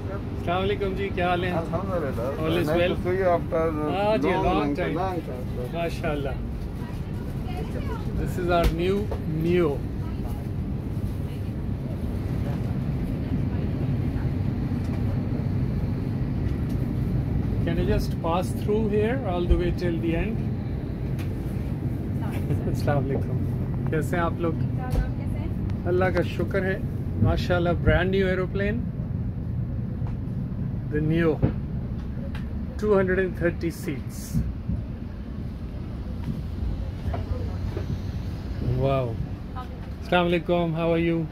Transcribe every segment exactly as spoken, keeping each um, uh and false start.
अस्सलाम वालेकुम जी, क्या हाल है? Alhamdulillah. All is Nice well? to see you after Ah, ji, long, long long time. Long time. sir. MashaAllah. This is our new Neo. Can you just pass through here all the way till the end? अस्सलाम वालेकुम, कैसे हैं आप लोग? अल्लाह का शुक्र है, माशाल्लाह. Brand new aeroplane, the Neo, two hundred thirty seats. Wow. Assalamu alaikum, how are you?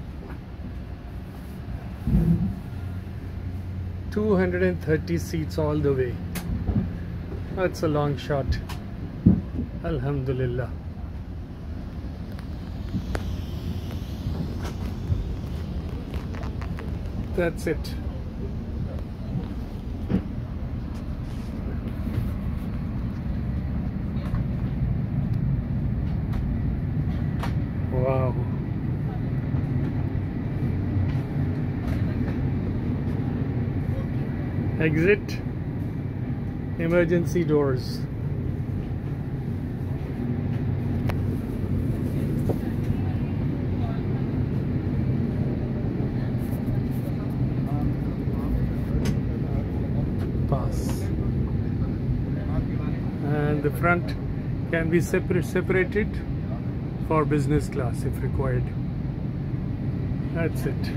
two hundred thirty seats all the way. That's a long shot. Alhamdulillah. That's it. Wow. Exit, emergency doors. Pass. And the front can be separate, separated for business class if required. That's it.